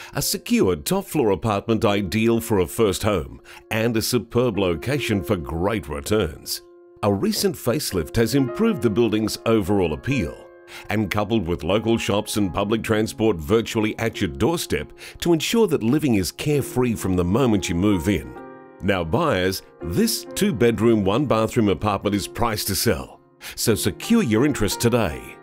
A secure top-floor apartment ideal for a first home and a superb location for great returns. A recent facelift has improved the building's overall appeal, and coupled with local shops and public transport virtually at your doorstep to ensure that living is carefree from the moment you move in. Now buyers, this 2-bedroom, 1-bathroom apartment is priced to sell, so secure your interest today.